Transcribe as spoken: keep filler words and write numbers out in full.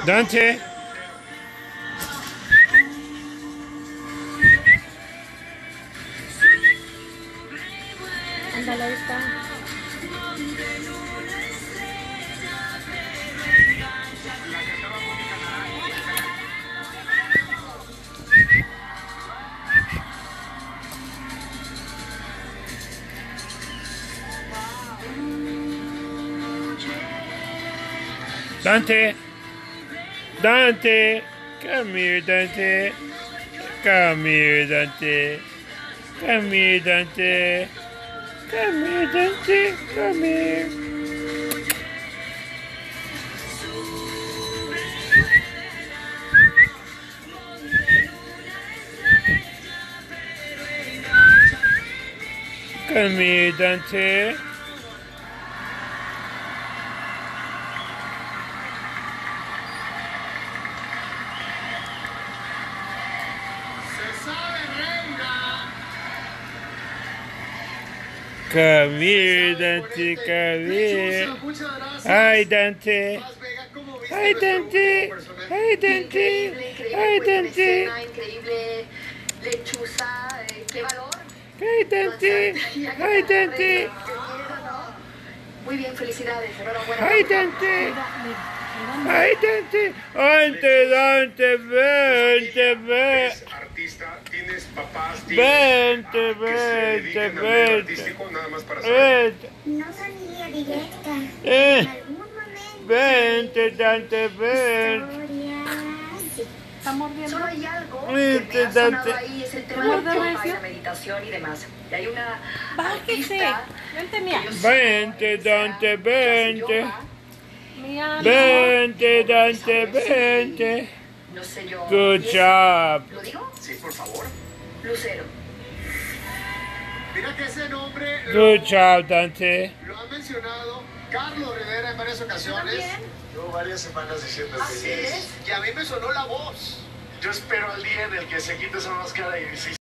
Dante. Ándale, ahí está. Dante. Dante. Come here, Dante. Come here, Dante. Come here, Dante. Come here, Dante. Come here. Come here, Dante. Come here, Dante, come here. Hi, Dante. Hi, Dante. Hi, Dante. Hi, Dante. Increíble lechuza, qué valor. Hi, Dante. Hi, Dante. Muy bien, felicidades, enhorabuena. Hi, Dante. Hi, Dante. Dante, Dante, vente, vente. Artista, tienes papás, Vente, vente, vente. Vente. No son línea directa. Eh. En algún momento. Vente, Dante, vente. Historia. Está mordiendo. Solo hay algo que Vente, me ha sonado Dante. ahí, es el tema ¿Cómo del te yoga ves? y la meditación y demás. Y hay una Bájese. artista Vente, mía. que yo sigo, Vente, ella Dante, hace vente. yoga. Mía, no. Vente, Dante, vente. No sé yo. Good ¿y es- job. ¿Lo digo? Sí, por favor. Lucero. Mira que ese nombre Good job, Dante. lo ha mencionado Carlos Rivera en varias ocasiones. Llevo varias semanas diciendo Así que es. Y a mí me sonó la voz. Yo espero al día en el que se quite esa máscara y sí